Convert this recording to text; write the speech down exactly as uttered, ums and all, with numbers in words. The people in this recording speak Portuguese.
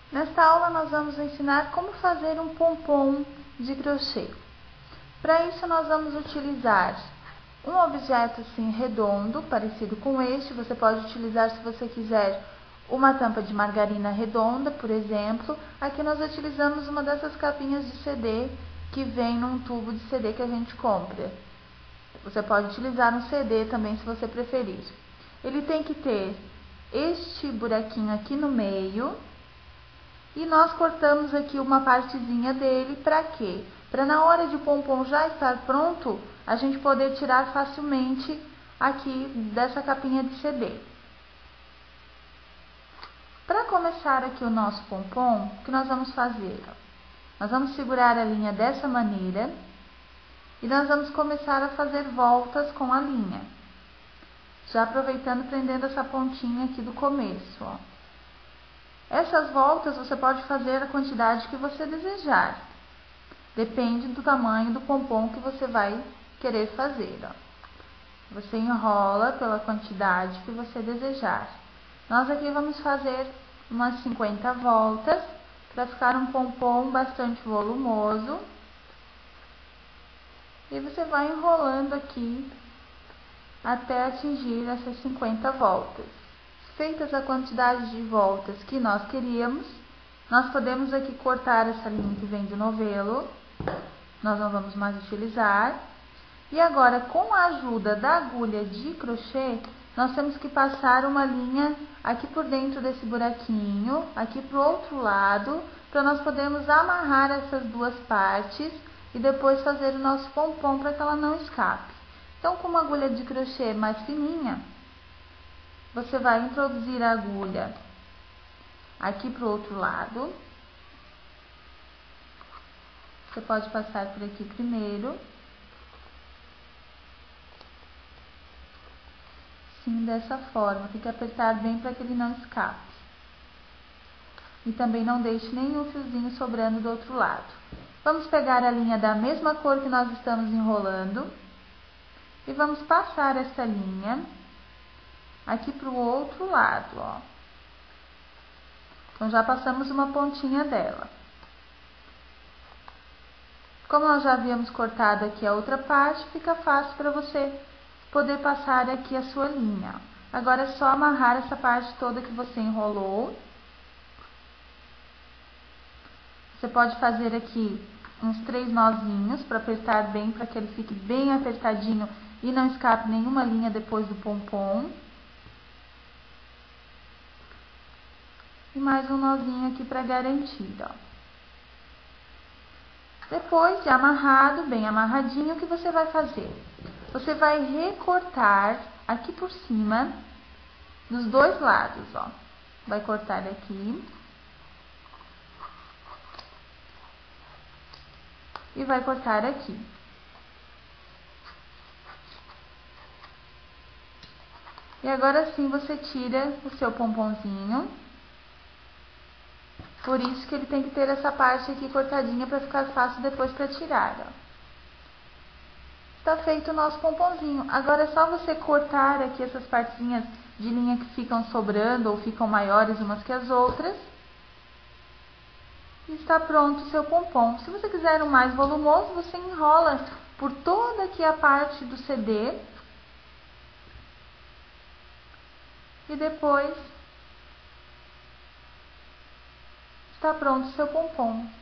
Nesta aula nós vamos ensinar como fazer um pompom de crochê. Para isso nós vamos utilizar um objeto assim redondo, parecido com este. Você pode utilizar, se você quiser, uma tampa de margarina redonda, por exemplo. Aqui nós utilizamos uma dessas capinhas de C D que vem num tubo de C D que a gente compra. Você pode utilizar um C D também, se você preferir. Ele tem que ter este buraquinho aqui no meio. E nós cortamos aqui uma partezinha dele, para quê? Para na hora de o pompom já estar pronto, a gente poder tirar facilmente aqui dessa capinha de C D. Para começar aqui o nosso pompom, o que nós vamos fazer? Nós vamos segurar a linha dessa maneira e nós vamos começar a fazer voltas com a linha. Já aproveitando, prendendo essa pontinha aqui do começo, ó. Essas voltas você pode fazer a quantidade que você desejar. Depende do tamanho do pompom que você vai querer fazer, ó. Você enrola pela quantidade que você desejar. Nós aqui vamos fazer umas cinquenta voltas para ficar um pompom bastante volumoso. E você vai enrolando aqui até atingir essas cinquenta voltas. Feitas a quantidade de voltas que nós queríamos, nós podemos aqui cortar essa linha que vem do novelo. Nós não vamos mais utilizar. E agora, com a ajuda da agulha de crochê, nós temos que passar uma linha aqui por dentro desse buraquinho, aqui para o outro lado, para nós podermos amarrar essas duas partes e depois fazer o nosso pompom para que ela não escape. Então, com uma agulha de crochê mais fininha, você vai introduzir a agulha aqui para o outro lado. Você pode passar por aqui primeiro. Sim, dessa forma. Tem que apertar bem para que ele não escape. E também não deixe nenhum fiozinho sobrando do outro lado. Vamos pegar a linha da mesma cor que nós estamos enrolando. E vamos passar essa linha aqui para o outro lado, ó. Então, já passamos uma pontinha dela. Como nós já havíamos cortado aqui a outra parte, fica fácil para você poder passar aqui a sua linha. Agora é só amarrar essa parte toda que você enrolou. Você pode fazer aqui uns três nozinhos para apertar bem, para que ele fique bem apertadinho e não escape nenhuma linha depois do pompom. E mais um nozinho aqui para garantir, ó. Depois de amarrado, bem amarradinho, o que você vai fazer? Você vai recortar aqui por cima, dos dois lados, ó. Vai cortar aqui. E vai cortar aqui. E agora sim você tira o seu pomponzinho. Por isso que ele tem que ter essa parte aqui cortadinha para ficar fácil depois para tirar, ó. Está feito o nosso pomponzinho. Agora é só você cortar aqui essas partezinhas de linha que ficam sobrando ou ficam maiores umas que as outras. E está pronto o seu pompom. Se você quiser um mais volumoso, você enrola por toda aqui a parte do C D. E depois está pronto o seu pompom.